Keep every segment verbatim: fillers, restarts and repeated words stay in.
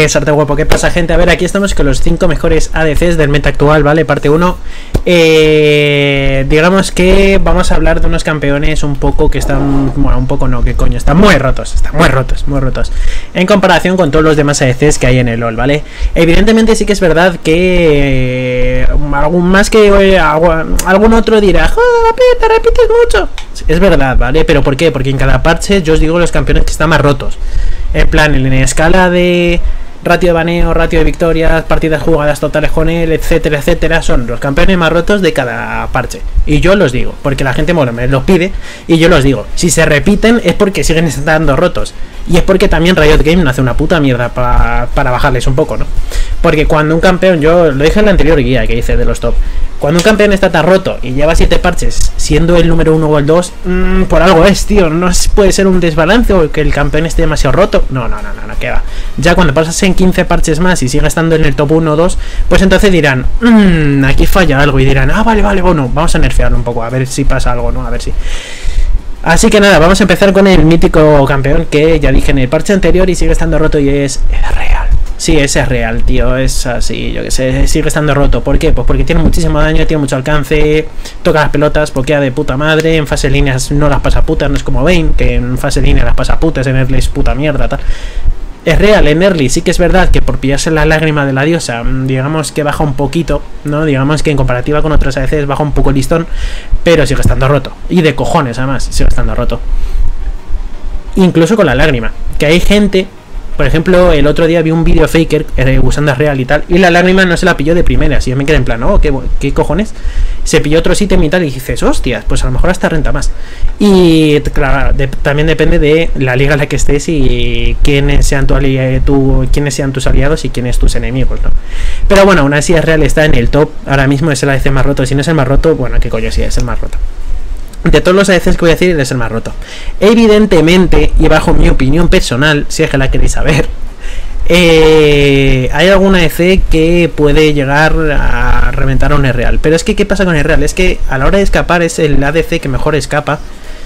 Que sarte guapo, ¿qué pasa, gente? A ver, aquí estamos con los cinco mejores A D Cs del meta actual, ¿vale? Parte uno. Eh, digamos que vamos a hablar de unos campeones un poco que están... Bueno, un poco no, que coño, están muy rotos, están muy rotos, muy rotos. En comparación con todos los demás A D Cs que hay en el LoL, ¿vale? Evidentemente sí que es verdad que... Eh, algún más que... Eh, algún otro dirá, joder, te repites mucho. Es verdad, ¿vale? ¿Pero por qué? Porque en cada parche yo os digo los campeones que están más rotos. En plan, en escala de ratio de baneo, ratio de victorias, partidas jugadas totales con él, etcétera, etcétera, son los campeones más rotos de cada parche. Y yo los digo, porque la gente bueno, me los pide y yo los digo. Si se repiten es porque siguen estando rotos. Y es porque también Riot Games no hace una puta mierda pa, para bajarles un poco, ¿no? Porque cuando un campeón, yo lo dije en la anterior guía que hice de los top, cuando un campeón está tan roto y lleva siete parches siendo el número uno o el dos, mmm, por algo es, tío. No puede ser un desbalance o que el campeón esté demasiado roto. No, no, no, no, no, que va. Ya cuando pasas en quince parches más y sigue estando en el top uno o dos, pues entonces dirán, mmm, aquí falla algo. Y dirán, ah, vale, vale, bueno, vamos a nerfearlo un poco, a ver si pasa algo, ¿no? A ver si... Así que nada, vamos a empezar con el mítico campeón que ya dije en el parche anterior y sigue estando roto y es real. Sí, ese es real, tío, es así, yo que sé, sigue estando roto. ¿Por qué? Pues porque tiene muchísimo daño, tiene mucho alcance, toca las pelotas, pokea de puta madre, en fase líneas no las pasa putas, no es como Vayne, que en fase línea las pasa putas, en early es puta mierda, tal. Es real, en early sí que es verdad que por pillarse la lágrima de la diosa, digamos que baja un poquito, ¿no? Digamos que en comparativa con otros A D Cs baja un poco el listón, pero sigue estando roto. Y de cojones, además, sigue estando roto. Incluso con la lágrima, que hay gente... Por ejemplo, el otro día vi un vídeo faker eh, usando real y tal, y la lágrima no se la pilló de primeras. Y yo me quedé en plan, oh, ¿qué, qué cojones? Se pilló otro ítem y tal, y dices, hostias, pues a lo mejor hasta renta más. Y claro, de, también depende de la liga en la que estés y quiénes sean, tu ali tu, quiénes sean tus aliados y quiénes tus enemigos, ¿no? Pero bueno, aún así es real, está en el top. Ahora mismo es el A D C más roto. Si no es el más roto, bueno, qué coño, sí, es el más roto. De todos los A D Cs que voy a decir, es el más roto. Evidentemente, y bajo mi opinión personal, si es que la queréis saber, eh, hay algún A D C que puede llegar a reventar a un real. Pero es que, ¿qué pasa con el real? Es que a la hora de escapar es el A D C que mejor escapa.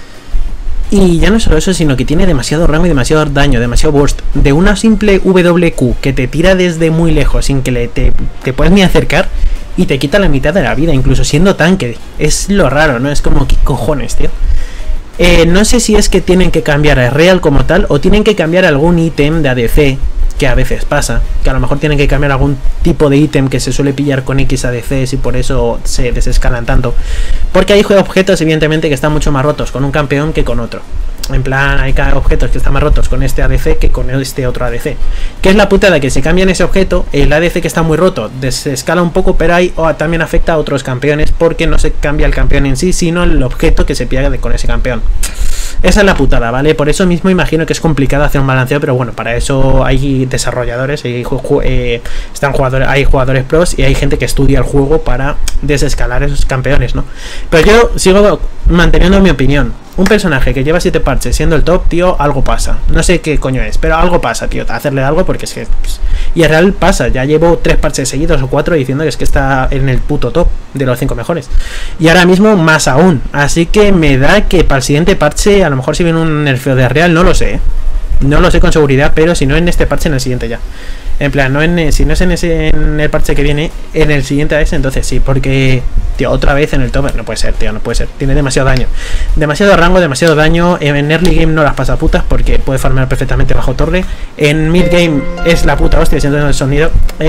Y ya no solo eso, sino que tiene demasiado rango y demasiado daño, demasiado burst. De una simple W Q que te tira desde muy lejos sin que le te, te puedas ni acercar. Y te quita la mitad de la vida, incluso siendo tanque. Es lo raro, ¿no? Es como, ¿qué cojones, tío? Eh, no sé si es que tienen que cambiar a real como tal, o tienen que cambiar algún ítem de A D C, que a veces pasa, que a lo mejor tienen que cambiar algún tipo de ítem que se suele pillar con X A D Cs y por eso se desescalan tanto. Porque hay objetos, evidentemente, que están mucho más rotos con un campeón que con otro. En plan, hay objetos que están más rotos con este A D C que con este otro A D C. Que es la putada que se cambian ese objeto, el A D C que está muy roto desescala un poco, pero ahí oh, también afecta a otros campeones porque no se cambia el campeón en sí, sino el objeto que se pierde con ese campeón. Esa es la putada, ¿vale? Por eso mismo imagino que es complicado hacer un balanceo, pero bueno, para eso hay desarrolladores, hay, eh, están jugadores, hay jugadores pros y hay gente que estudia el juego para desescalar esos campeones, ¿no? Pero yo sigo manteniendo mi opinión. Un personaje que lleva siete parches siendo el top, tío, algo pasa. No sé qué coño es, pero algo pasa, tío. Hacerle algo porque es que... Pues, y en real pasa. Ya llevo tres parches seguidos o cuatro diciendo que es que está en el puto top de los cinco mejores. Y ahora mismo más aún. Así que me da que para el siguiente parche, a lo mejor si viene un nerfeo de real, no lo sé, ¿eh? No lo sé con seguridad, pero si no en este parche, en el siguiente ya. En plan, no en, si no es en ese en el parche que viene, en el siguiente a ese, entonces sí, porque, tío, otra vez en el top, no puede ser, tío, no puede ser. Tiene demasiado daño. Demasiado rango, demasiado daño. En early game no las pasa putas porque puede farmear perfectamente bajo torre. En mid game es la puta hostia, siendo el sonido.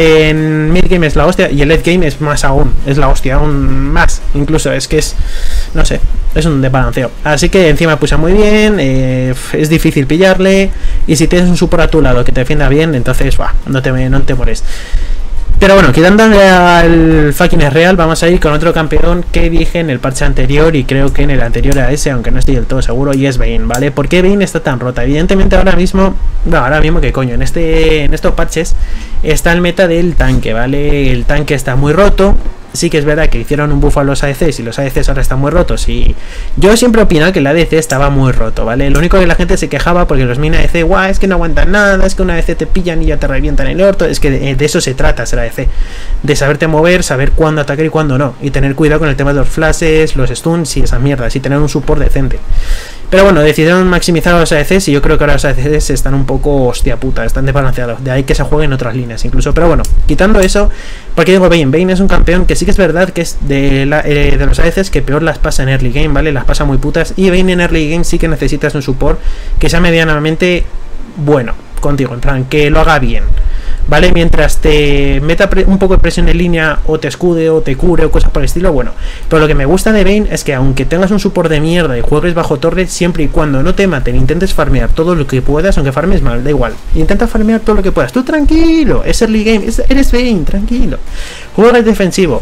En mid game es la hostia y en late game es más aún. Es la hostia, aún más. Incluso es que es, no sé, es un desbalanceo. Así que encima pulsa muy bien, eh, es difícil pillarle. Y si tienes un support a tu lado que te defienda bien, entonces, bah, no te, no te mueres. Pero bueno, quitándole al fucking es real, vamos a ir con otro campeón que dije en el parche anterior y creo que en el anterior a ese, aunque no estoy del todo seguro, y es Vayne, ¿vale? ¿Por qué Vayne está tan rota? Evidentemente ahora mismo, no, ahora mismo que coño, en este, en estos parches está el meta del tanque, ¿vale? El tanque está muy roto. Sí que es verdad que hicieron un buff a los A D Cs y los A D Cs ahora están muy rotos y yo siempre opinaba que el A D C estaba muy roto, ¿vale? Lo único que la gente se quejaba porque los min A D C, guau, es que no aguantan nada, es que un A D C te pillan y ya te revientan el orto, es que de, de eso se trata ser A D C, de saberte mover, saber cuándo atacar y cuándo no, y tener cuidado con el tema de los flashes, los stuns y esas mierdas, y tener un support decente. Pero bueno, decidieron maximizar a los A D Cs y yo creo que ahora los A D Cs están un poco hostia puta, están desbalanceados. De ahí que se jueguen otras líneas incluso. Pero bueno, quitando eso, porque digo Vayne, Vayne es un campeón que sí que es verdad que es de, la, eh, de los A D Cs que peor las pasa en early game, ¿vale? Las pasa muy putas. Y Vayne en early game sí que necesitas un support que sea medianamente bueno contigo, en plan, que lo haga bien, ¿vale? Mientras te meta un poco de presión en línea o te escude o te cure o cosas por el estilo, bueno. Pero lo que me gusta de Vayne es que aunque tengas un support de mierda y juegues bajo torre, siempre y cuando no te maten, intentes farmear todo lo que puedas, aunque farmes mal, da igual. Intenta farmear todo lo que puedas. Tú tranquilo, es early game, es, eres Vayne, tranquilo. Juegas defensivo.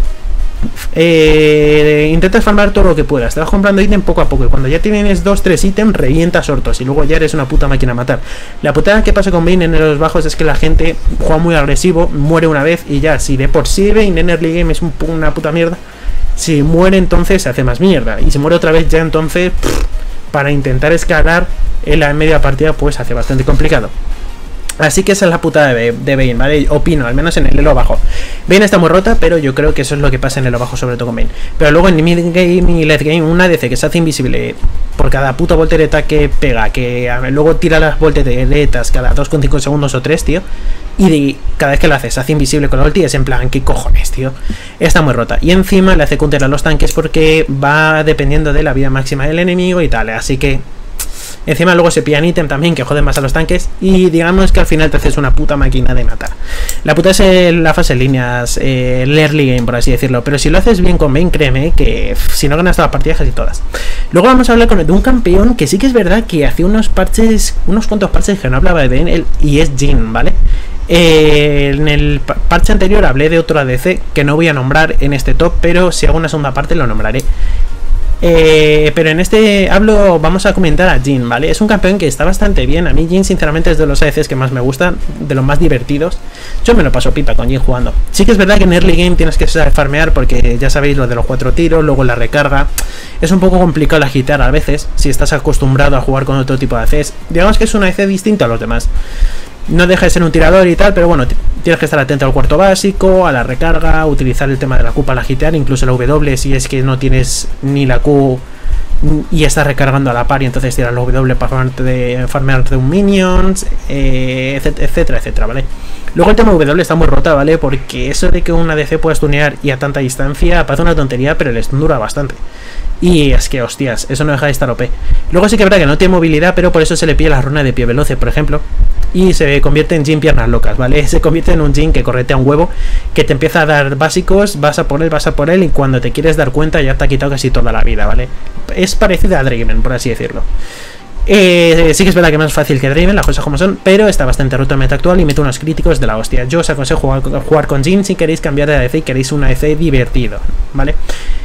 Eh, intentas farmar todo lo que puedas, te vas comprando ítem poco a poco y cuando ya tienes dos tres ítems revientas hortos y luego ya eres una puta máquina a matar. La putada que pasa con Vayne en los bajos es que la gente juega muy agresivo, muere una vez y ya, si de por sí Vayne en early game es un, una puta mierda, si muere entonces se hace más mierda y si muere otra vez ya entonces pff, para intentar escalar en la media partida pues hace bastante complicado. Así que esa es la putada de, de Vayne, ¿vale? Opino, al menos en el elo bajo. Vayne está muy rota, pero yo creo que eso es lo que pasa en el elo bajo, sobre todo con Vayne. Pero luego en mid game y late game, una A D C que se hace invisible por cada puta voltereta que pega, que a ver, luego tira las volteretas cada dos coma cinco segundos o tres, tío. Y de, cada vez que lo hace, se hace invisible con la ulti, es en plan, ¿qué cojones, tío? Está muy rota. Y encima le hace counter a los tanques porque va dependiendo de la vida máxima del enemigo y tal, así que... Encima luego se pillan ítem también que joden más a los tanques y digamos que al final te haces una puta máquina de matar. La puta es el, la fase en líneas, eh, el early game por así decirlo, pero si lo haces bien con Vayne, créeme que pff, si no ganas todas las partidas casi todas. Luego vamos a hablar con, de un campeón que sí que es verdad que hace unos parches, unos cuantos parches que no hablaba de Vayne el, y es Jhin, ¿vale? Eh, en el parche anterior hablé de otro A D C que no voy a nombrar en este top, pero si hago una segunda parte lo nombraré. Eh, pero en este hablo, vamos a comentar a Jhin, ¿vale? Es un campeón que está bastante bien. A mí Jhin sinceramente es de los A D Cs que más me gustan, de los más divertidos. Yo me lo paso pipa con Jhin jugando. Sí que es verdad que en early game tienes que saber farmear porque ya sabéis lo de los cuatro tiros, luego la recarga. Es un poco complicado la agitar a veces si estás acostumbrado a jugar con otro tipo de A D Cs. Digamos que es un A D C distinto a los demás. No deja de ser un tirador y tal, pero bueno, tienes que estar atento al cuarto básico, a la recarga, utilizar el tema de la Q para agitear, incluso la W si es que no tienes ni la Q y estás recargando a la par y entonces tiras la W para farmearte de, farmearte de un minions, eh, etcétera, etcétera, ¿vale? Luego el tema W está muy rota, ¿vale? Porque eso de que un A D C pueda stunear y a tanta distancia parece una tontería, pero el stun dura bastante. Y es que, hostias, eso no deja de estar O P. Luego sí que es verdad que no tiene movilidad, pero por eso se le pide la runa de pie veloce, por ejemplo. Y se convierte en Jhin piernas locas, ¿vale? Se convierte en un Jhin que corretea un huevo, que te empieza a dar básicos, vas a por él, vas a por él, y cuando te quieres dar cuenta ya te ha quitado casi toda la vida, ¿vale? Es parecido a Draven, por así decirlo. Eh, sí que es verdad que es más fácil que Draven, las cosas como son, pero está bastante roto en meta actual y mete unos críticos de la hostia. Yo os aconsejo jugar, jugar con Jhin si queréis cambiar de A D C y queréis un A D C divertido, ¿vale?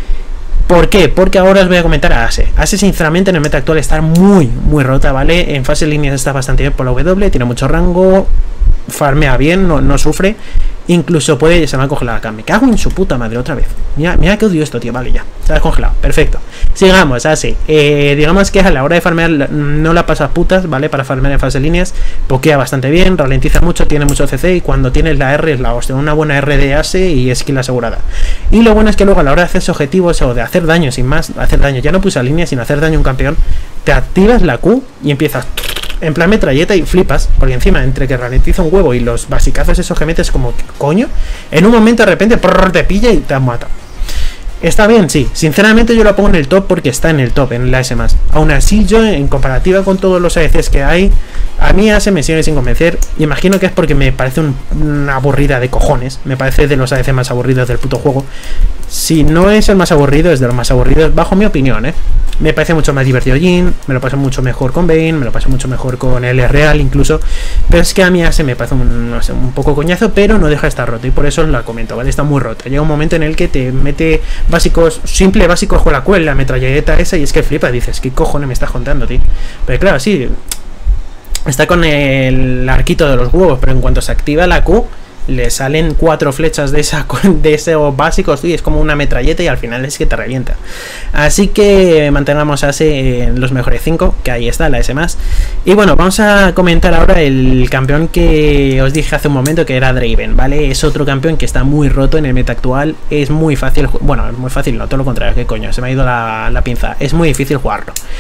¿Por qué? Porque ahora os voy a comentar a Ase. Ase sinceramente en el meta actual está muy, muy rota, ¿vale? En fase líneas está bastante bien por la W, tiene mucho rango, farmea bien, no, no sufre. Incluso puede, se me ha congelado acá. Me cago en su puta madre otra vez. Mira, mira que odio esto, tío. Vale, ya. Se ha congelado. Perfecto. Sigamos, así. Eh, digamos que a la hora de farmear no la pasa putas, ¿vale? Para farmear en fase líneas. Pokea bastante bien, ralentiza mucho, tiene mucho C C. Y cuando tienes la R es la hostia. Una buena R de Ase y skill asegurada. Y lo bueno es que luego a la hora de hacerse objetivos o de hacer daño, sin más, hacer daño. Ya no puse a línea, sino hacer daño a un campeón. Te activas la Q y empiezas en plan metralleta y flipas, porque encima entre que ralentiza un huevo y los basicazos esos que metes como coño, en un momento de repente prrr, te pilla y te mata. Está bien, sí, sinceramente yo lo pongo en el top porque está en el top, en la S más. Aún así yo, en comparativa con todos los A D Cs que hay, a mí Ase me sigue sin convencer. Imagino que es porque me parece un, una aburrida de cojones. Me parece de los A D C más aburridos del puto juego. Si no es el más aburrido, es de los más aburridos, bajo mi opinión, ¿eh? Me parece mucho más divertido Jhin, me lo paso mucho mejor con Vayne, me lo paso mucho mejor con L Real incluso. Pero es que a mí Ase me parece un, no sé, un poco coñazo, pero no deja de estar roto. Y por eso la comento, ¿vale? Está muy rota. Llega un momento en el que te mete básicos, simple básicos con la cuel, la metralleta esa, y es que flipa, dices, ¿qué cojones me estás contando, tío? Pero claro, sí, está con el arquito de los huevos, pero en cuanto se activa la Q, le salen cuatro flechas de esa de esos básicos, tío, es como una metralleta y al final es que te revienta. Así que mantengamos a Ase en los mejores cinco, que ahí está, la S más. Y bueno, vamos a comentar ahora el campeón que os dije hace un momento, que era Draven, ¿vale? Es otro campeón que está muy roto en el meta actual, es muy fácil, bueno, es muy fácil, no, todo lo contrario, que coño, se me ha ido la, la pinza, es muy difícil jugarlo.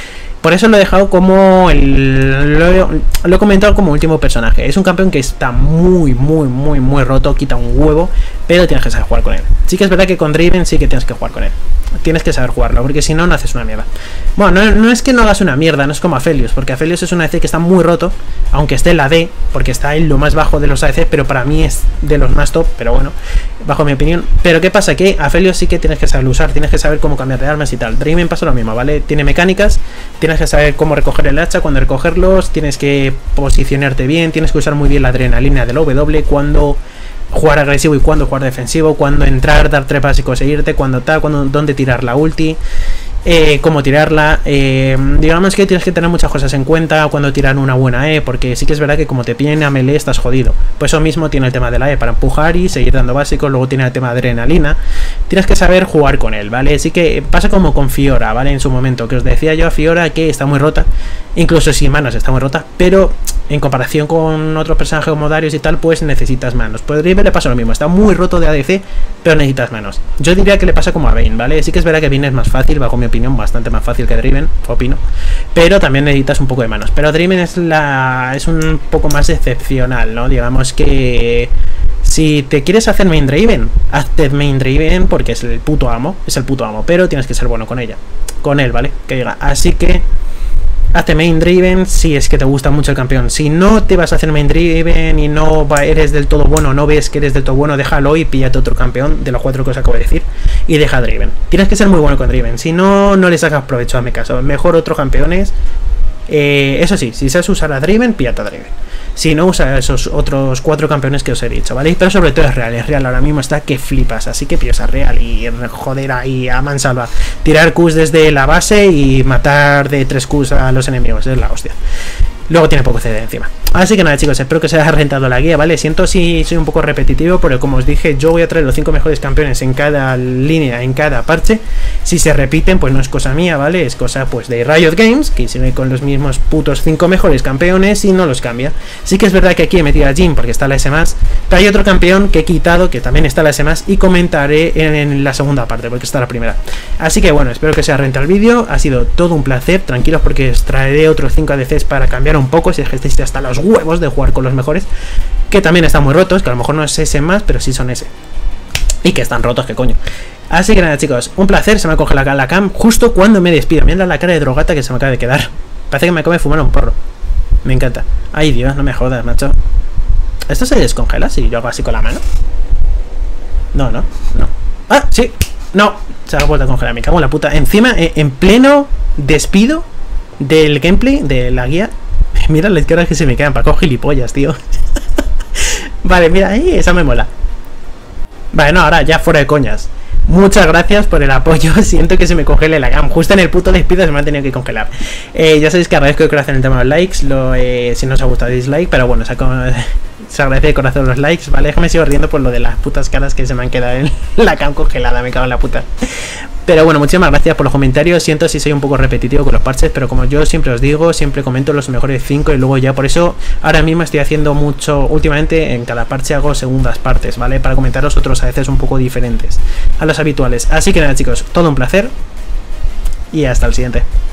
por eso lo he dejado como el, lo, lo he comentado como último personaje. Es un campeón que está muy, muy, muy, muy roto, quita un huevo, pero tienes que saber jugar con él. Sí que es verdad que con Draven sí que tienes que jugar con él. Tienes que saber jugarlo, porque si no, no haces una mierda. Bueno, no, no es que no hagas una mierda, no es como Aphelios, porque Aphelios es una A D C que está muy roto, aunque esté en la D, porque está en lo más bajo de los A D C, pero para mí es de los más top, pero bueno, bajo mi opinión. Pero ¿qué pasa? Que Aphelios sí que tienes que saber usar, tienes que saber cómo cambiar de armas y tal. Draven pasa lo mismo, ¿vale? Tiene mecánicas, tienes que saber cómo recoger el hacha, cuándo recogerlos, tienes que posicionarte bien, tienes que usar muy bien la adrenalina del W, cuando jugar agresivo y cuando jugar defensivo, cuando entrar, dar trepas y conseguirte, cuando tal, cuando dónde tirar la ulti, eh, cómo tirarla, eh, digamos que tienes que tener muchas cosas en cuenta cuando tirar una buena E, porque sí que es verdad que como te pillen a melee estás jodido. Pues eso mismo tiene el tema de la E para empujar y seguir dando básicos, luego tiene el tema de adrenalina, tienes que saber jugar con él, ¿vale? Así que pasa como con Fiora, ¿vale? En su momento, que os decía yo a Fiora que está muy rota, incluso sin manos está muy rota, pero en comparación con otros personajes como Darius y tal, pues necesitas manos. Pues Draven le pasa lo mismo, está muy roto de A D C, pero necesitas manos. Yo diría que le pasa como a Vayne, ¿vale? Sí que es verdad que Vayne es más fácil, bajo mi opinión, bastante más fácil que Draven, opino, pero también necesitas un poco de manos. Pero Draven es la es un poco más excepcional, ¿no? Digamos que si te quieres hacer main Draven, hazte main Draven porque es el puto amo, es el puto amo, pero tienes que ser bueno con ella, con él, ¿vale? Que diga, así que hazte main Draven si es que te gusta mucho el campeón. Si no te vas a hacer main Draven y no eres del todo bueno, no ves que eres del todo bueno, déjalo y píllate otro campeón de los cuatro que os acabo de decir y deja Draven. Tienes que ser muy bueno con Draven, si no, no le sacas provecho, a mi caso. Mejor otros campeones. Eh, eso sí, si sabes usar a Draven, píllate a Draven. Si no, usa esos otros cuatro campeones que os he dicho, ¿vale? Pero sobre todo es Real, es Real ahora mismo está que flipas, así que pillas a Real y joder ahí a mansalva. Tirar Qs desde la base y matar de tres Qs a los enemigos, es la hostia. Luego tiene poco C D encima. Así que nada, chicos, espero que os haya rentado la guía, ¿vale? Siento si soy un poco repetitivo, pero como os dije, yo voy a traer los cinco mejores campeones en cada línea, en cada parche. Si se repiten, pues no es cosa mía, ¿vale? Es cosa, pues, de Riot Games, que sigue con los mismos putos cinco mejores campeones y no los cambia. Sí que es verdad que aquí he metido a Jhin porque está la S más, pero hay otro campeón que he quitado, que también está la S más, y comentaré en, en la segunda parte, porque está la primera. Así que, bueno, espero que os haya rentado el vídeo. Ha sido todo un placer. Tranquilos porque os traeré otros cinco A D Cs para cambiar un poco, si es que estáis hasta los huevos de jugar con los mejores, que también están muy rotos, que a lo mejor no es ese más, pero sí son ese, y que están rotos, que coño. Así que nada, chicos, un placer. Se me ha congelado la cam justo cuando me despido. Mira la cara de drogata que se me acaba de quedar, parece que me acabo de fumar un porro. Me encanta. Ay Dios, no me jodas, macho. ¿Esto se descongela si yo hago así con la mano? No, no, no. Ah, sí, no, se ha vuelto a congelar, me cago en la puta. Encima, en pleno despido del gameplay, de la guía. Mira las caras que se me quedan, para coger gilipollas, tío. Vale, mira, ahí esa me mola. Vale, no, ahora ya fuera de coñas. Muchas gracias por el apoyo. Siento que se me congele la cam. Justo en el puto despido se me ha tenido que congelar. Eh, ya sabéis que agradezco de corazón el tema de los likes. Lo, eh, si no os ha gustado, dislike. Pero bueno, saco, se agradece de corazón los likes. Vale, déjame sigo riendo por lo de las putas caras que se me han quedado en la cam congelada. Me cago en la puta. Pero bueno, muchísimas gracias por los comentarios. Siento si soy un poco repetitivo con los parches, pero como yo siempre os digo, siempre comento los mejores cinco y luego ya por eso ahora mismo estoy haciendo mucho, últimamente en cada parche hago segundas partes, ¿vale? Para comentaros otros a veces un poco diferentes a los habituales. Así que nada, chicos, todo un placer y hasta el siguiente.